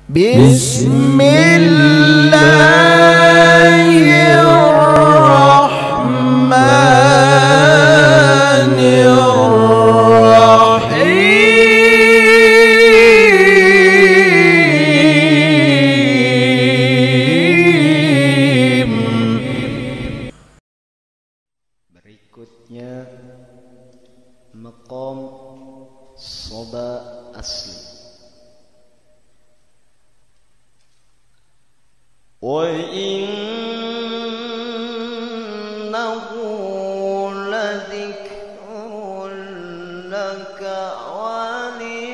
Bismillahirrahmanirrahim. Berikutnya maqam soba asli. Wa innahu ladzikrun laka wa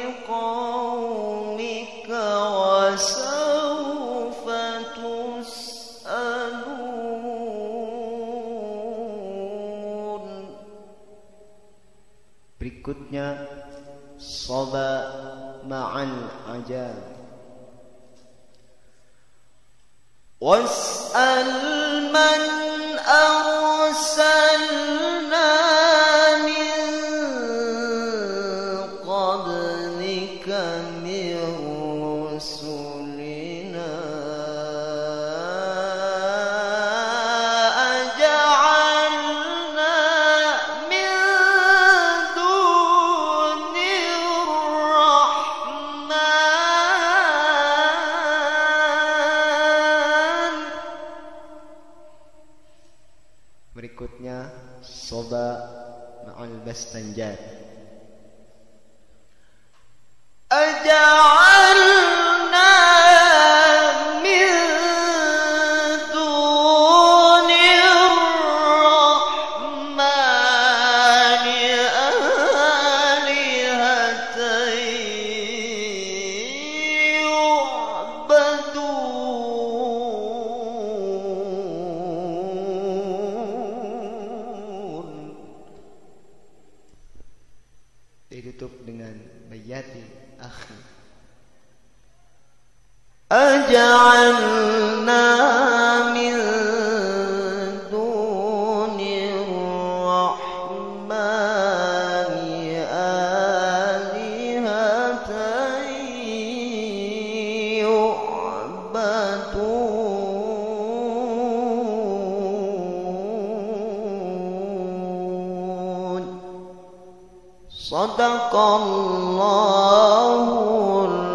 liqaumika wa sawfa tus'alun. Berikutnya soba ma'al ajab. Was'al man arsalna min qablika min rusulina aja'alna min dunir rahman. Berikutnya soba ma'al bastanjat. Aja'alna min dunir rahmani alihatan yu'badun. Ditutup dengan bayati akhi. Aja'alna min dunir rahmani alihatan yu'badun. Sadaqallahul